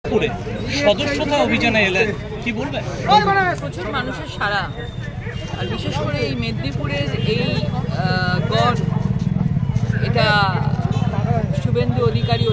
করে সদস্যতা অভিযানে এলেন, কি বলবেন? প্রচুর মানুষের সাড়া, আর বিশেষ করে এই মেদিনীপুরের এই গড়, এটা শুভেন্দু অধিকারী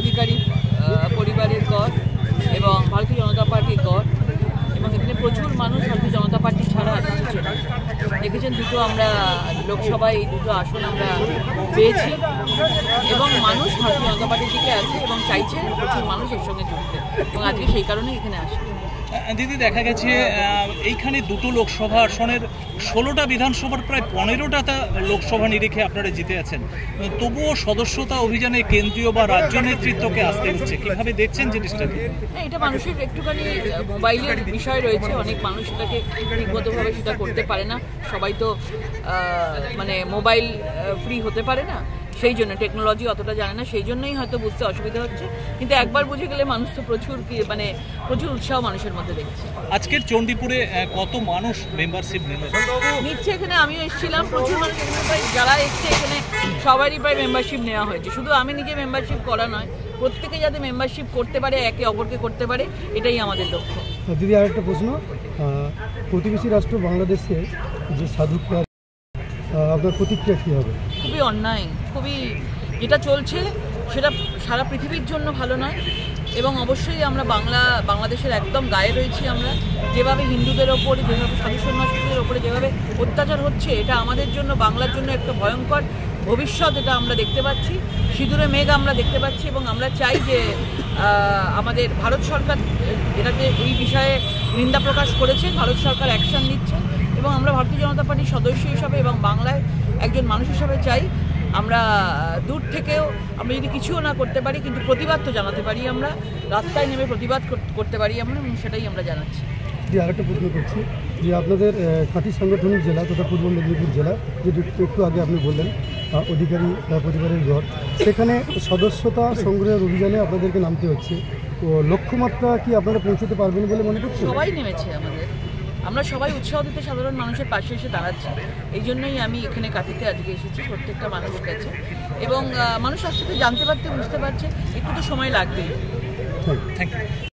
পরিবারের গড় এবং ভারতীয় জনতা পার্টির গড়, এবং এখানে প্রচুর মানুষ ভারতীয় জনতা পার্টি ছাড়া আসছে। দেখেছেন দুটো আমরা লোকসভায় এই দুটো আসন আমরা পেয়েছি এবং মানুষ ভারতীয় জনতা পার্টির দিকে আছে এবং চাইছে প্রচুর মানুষ এর সঙ্গে জুড়তে, এবং আজকে সেই কারণেই এখানে আসে। দিদি, দেখা গেছে এইখানে দুটো লোকসভা আসনের 16টা বিধানসভার প্রায় 15টা লোকসভা নিরিখে আপনারা জিতে আছেন, তবুও সদস্যতা অভিযানে কেন্দ্রীয় বা রাজ্য নেতৃত্বকে আসতে হচ্ছে। কিভাবে দেখছেন জিনিসটা? এটা মানুষের একটুখানি মোবাইলের বিষয় রয়েছে, অনেক মানুষ সেটাকে ঠিকমতোভাবে সেটা করতে পারে না, সবাই তো মানে মোবাইল ফ্রি হতে পারে না, সেই জন্য টেকনোলজি অতটা জানে না, সেই জন্যই হয়তো বুঝতে অসুবিধা হচ্ছে। কিন্তু একবার বুঝে গেলে মানুষ তো প্রচুর উৎসাহ মানুষের মধ্যে দেখছে। আজকের চণ্ডীপুরে কত মানুষ মেম্বারশিপ নিচ্ছে? এখানে আমিও এসেছিলাম, প্রচুর মানুষ যারা এসছে এখানে সবারই প্রায় মেম্বারশিপ নেওয়া হয়েছে। শুধু আমি নিজে মেম্বারশিপ করা নয়, প্রত্যেকে যাতে মেম্বারশিপ করতে পারে, একে অপরকে করতে পারে, এটাই আমাদের লক্ষ্য। দিদি, আরেকটা প্রশ্ন, প্রতিবেশী রাষ্ট্র বাংলাদেশের যে সাধুক্রিয়া, আপনার প্রতিক্রিয়া কী হবে? খুবই অন্যায়, খুবই যেটা চলছে সেটা সারা পৃথিবীর জন্য ভালো নয়, এবং অবশ্যই আমরা বাংলাদেশের একদম গায়ে রয়েছি। আমরা যেভাবে হিন্দুদের ওপরে, যেভাবে সাধু সন্ন্যাসীদের ওপরে যেভাবে অত্যাচার হচ্ছে, এটা আমাদের জন্য, বাংলার জন্য একটা ভয়ঙ্কর ভবিষ্যৎ এটা আমরা দেখতে পাচ্ছি, সিঁদুরে মেঘ আমরা দেখতে পাচ্ছি, এবং আমরা চাই যে আমাদের ভারত সরকার এটাকে এই বিষয়ে নিন্দা প্রকাশ করেছে, ভারত সরকার অ্যাকশন নিচ্ছে, এবং আমরা ভারতীয় জনতা পার্টির সদস্য হিসাবে এবং বাংলায় একজন মানুষ হিসাবে চাই আমরা দূর থেকেও আমরা যদি কিছুও না করতে পারি, কিন্তু প্রতিবাদ তো জানাতে পারি, আমরা রাস্তায় নেমে প্রতিবাদ করতে পারি আমরা, এবং সেটাই আমরা জানাচ্ছি। আরেকটা প্রশ্ন করছি যে আপনাদের খাঁটি সাংগঠনিক জেলা তথা পূর্ব মেদিনীপুর জেলা, যেটি একটু আগে আপনি বললেন অধিকারী পরিবারের ঘর, সেখানে সদস্যতা সংগ্রহের অভিযানে আপনাদেরকে নামতে হচ্ছে, তো লক্ষ্যমাত্রা কি আপনারা পৌঁছতে পারবেন বলে মনে করছেন? সবাই নেমেছে, আমরা সবাই উৎসাহ দিতে সাধারণ মানুষের পাশে এসে দাঁড়াচ্ছি, এই জন্যই আমি এখানে কাঁথিতে আজকে এসেছি, প্রত্যেকটা মানুষ গেছে, এবং মানুষ আস্তে আস্তে জানতে পারতে, বুঝতে পারছে, একটু তো সময় লাগবেই। Thank you.